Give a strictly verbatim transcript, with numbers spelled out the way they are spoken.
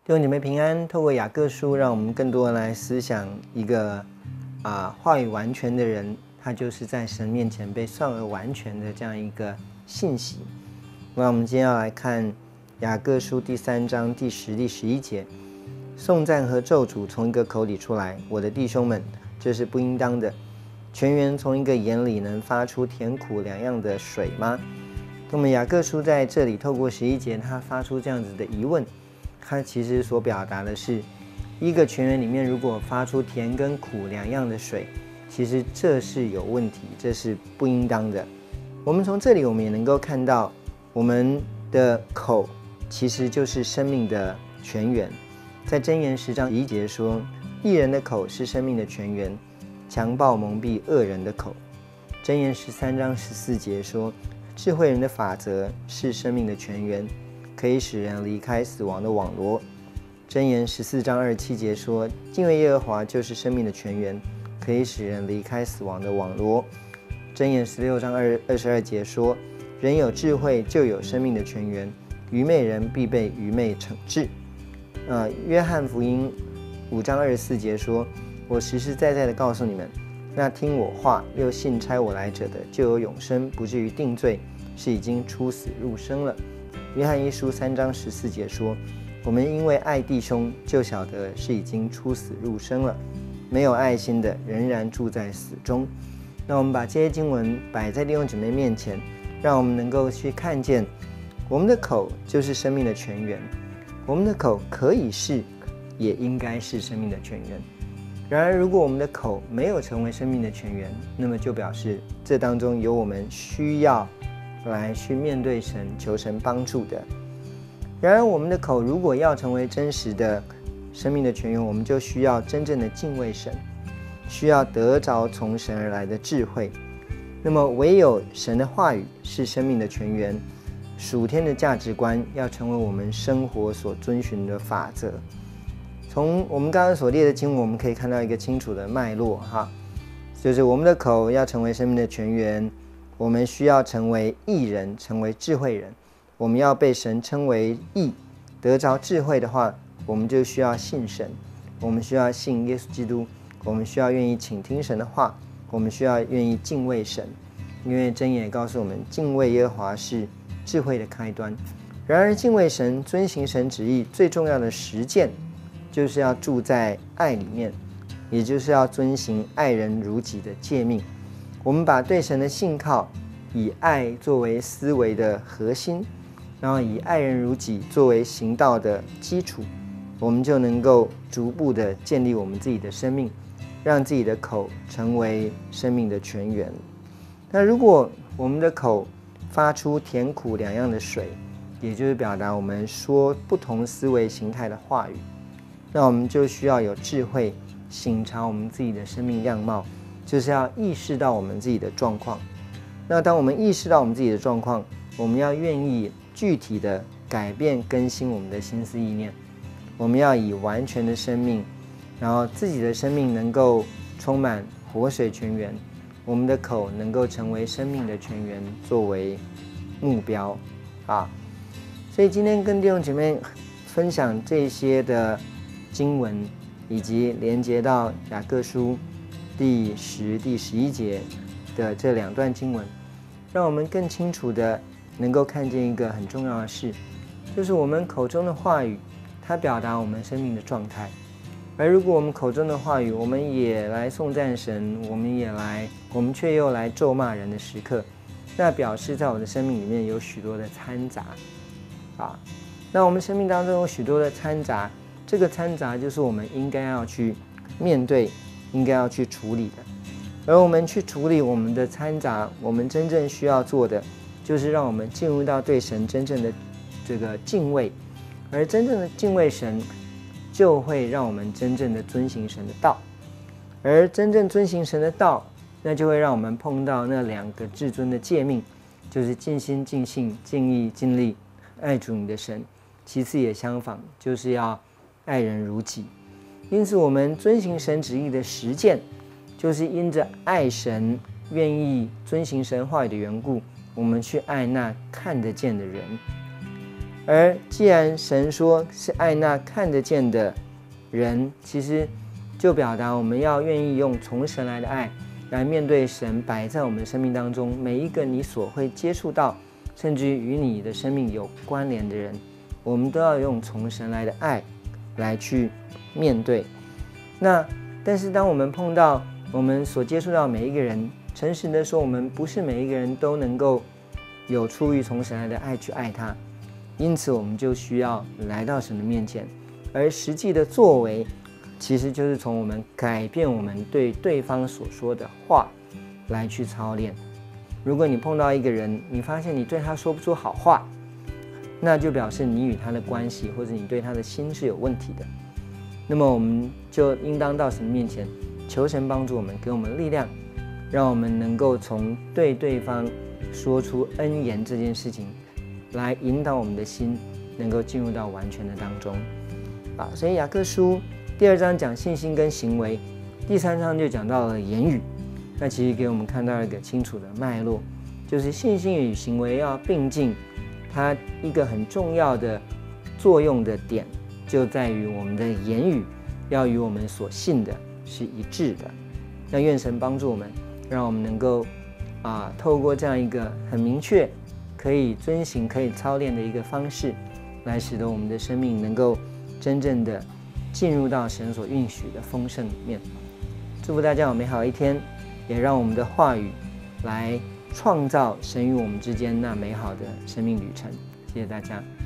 弟兄姐妹平安，透过雅各书，让我们更多人来思想一个啊话语完全的人，他就是在神面前被算为完全的这样一个信息。那我们今天要来看雅各书第三章第十、第十一节，颂赞和咒诅从一个口里出来，我的弟兄们，这是不应当的。泉源从一个眼里能发出甜苦两样的水吗？那么雅各书在这里透过十一节，他发出这样子的疑问。它其实所表达的是，一个泉源里面如果发出甜跟苦两样的水，其实这是有问题，这是不应当的。我们从这里我们也能够看到，我们的口其实就是生命的泉源。在箴言十章一节说，义人的口是生命的泉源，强暴蒙蔽恶人的口。箴言十三章十四节说，智慧人的法则是生命的泉源，可以使人离开死亡的网罗。箴言十四章二十七节说，敬畏耶和华就是生命的泉源，可以使人离开死亡的网罗。箴言十六章二十二节说，人有智慧就有生命的泉源，愚昧人必被愚昧惩治。呃，约翰福音五章二十四节说，我实实在在的告诉你们，那听我话又信差我来者的，就有永生，不至于定罪，是已经出死入生了。约翰一书三章十四节说，我们因为爱弟兄，就晓得是已经出死入生了。没有爱心的，仍然住在死中。那我们把这些经文摆在弟兄姊妹面前，让我们能够去看见，我们的口就是生命的泉源。我们的口可以是，也应该是生命的泉源。然而，如果我们的口没有成为生命的泉源，那么就表示这当中有我们需要来去面对神，求神帮助的。然而我们的口如果要成为真实的生命的泉源，我们就需要真正的敬畏神，需要得着从神而来的智慧。那么唯有神的话语是生命的泉源，属天的价值观要成为我们生活所遵循的法则。从我们刚刚所列的经文，我们可以看到一个清楚的脉络哈，就是我们的口要成为生命的泉源，我们需要成为义人，成为智慧人。我们要被神称为义，得着智慧的话，我们就需要信神，我们需要信耶稣基督，我们需要愿意倾听神的话，我们需要愿意敬畏神。因为箴言也告诉我们，敬畏耶和华是智慧的开端。然而敬畏神，遵行神旨意最重要的实践，就是要住在爱里面，也就是要遵行爱人如己的诫命。我们把对神的信靠以爱作为思维的核心，然后以爱人如己作为行道的基础，我们就能够逐步的建立我们自己的生命，让自己的口成为生命的泉源。那如果我们的口发出甜苦两样的水，也就是表达我们说不同思维形态的话语，那我们就需要有智慧省察我们自己的生命样貌，就是要意识到我们自己的状况。那当我们意识到我们自己的状况，我们要愿意具体的改变更新我们的心思意念，我们要以完全的生命，然后自己的生命能够充满活水泉源，我们的口能够成为生命的泉源作为目标啊。所以今天跟弟兄姐妹分享这些的经文，以及连接到雅各书第十、第十一节的这两段经文，让我们更清楚的能够看见一个很重要的事，就是我们口中的话语，它表达我们生命的状态。而如果我们口中的话语，我们也来颂赞神，我们也来，我们却又来咒骂人的时刻，那表示在我的生命里面有许多的掺杂啊。那我们生命当中有许多的掺杂，这个掺杂就是我们应该要去面对，应该要去处理的。而我们去处理我们的掺杂，我们真正需要做的，就是让我们进入到对神真正的这个敬畏，而真正的敬畏神，就会让我们真正的遵行神的道。而真正遵行神的道，那就会让我们碰到那两个至尊的诫命，就是尽心尽性尽意尽力爱主你的神，其次也相仿，就是要爱人如己。因此我们遵行神旨意的实践，就是因着爱神，愿意遵行神话语的缘故，我们去爱那看得见的人。 而既然神说是爱那看得见的人，其实就表达我们要愿意用从神来的爱来面对神摆在我们生命当中每一个你所会接触到，甚至于与你的生命有关联的人，我们都要用从神来的爱来去面对。那但是当我们碰到我们所接触到每一个人，诚实的说，我们不是每一个人都能够有出于从神来的爱去爱他，因此我们就需要来到神的面前，而实际的作为其实就是从我们改变我们对对方所说的话来去操练。如果你碰到一个人，你发现你对他说不出好话，那就表示你与他的关系或者你对他的心是有问题的。那么我们就应当到神面前求神帮助我们，给我们力量，让我们能够从对对方说出恩言这件事情来引导我们的心能够进入到完全的当中啊。所以雅各书第二章讲信心跟行为，第三章就讲到了言语。那其实给我们看到一个清楚的脉络，就是信心与行为要并进，它一个很重要的作用的点就在于我们的言语要与我们所信的是一致的。那愿神帮助我们，让我们能够啊，透过这样一个很明确可以遵行可以操练的一个方式，来使得我们的生命能够真正的进入到神所允许的丰盛里面。祝福大家有美好的一天，也让我们的话语来创造神与我们之间那美好的生命旅程。谢谢大家。